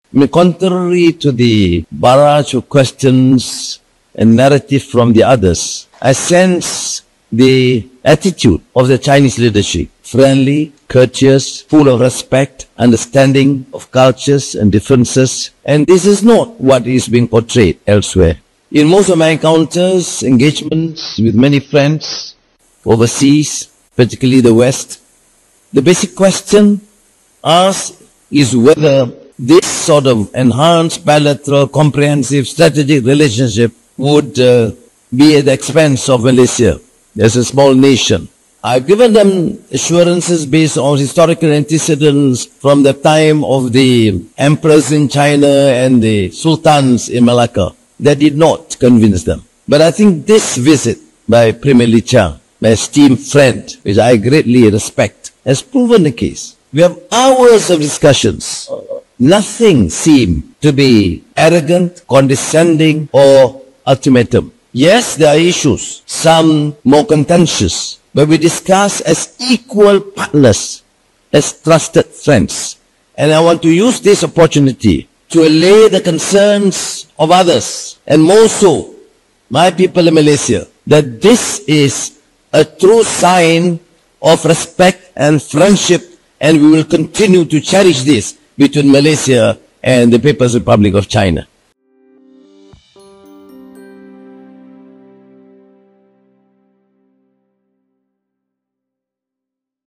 Contrary to the barrage of questions and narrative from the others, I sense the attitude of the Chinese leadership, friendly, courteous, full of respect, understanding of cultures and differences, and this is not what is being portrayed elsewhere. In most of my encounters, engagements with many friends overseas, particularly the West, the basic question asked is whether this sort of enhanced bilateral, comprehensive, strategic relationship would be at the expense of Malaysia as a small nation. I've given them assurances based on historical antecedents from the time of the emperors in China and the sultans in Malacca. That did not convince them. But I think this visit by Premier Li Qiang, my esteemed friend, which I greatly respect, has proven the case. We have hours of discussions. Nothing seemed to be arrogant, condescending, or ultimatum. Yes, there are issues, some more contentious, but we discuss as equal partners, as trusted friends. And I want to use this opportunity to allay the concerns of others, and more so, my people in Malaysia, that this is a true sign of respect and friendship, and we will continue to cherish this between Malaysia and the People's Republic of China.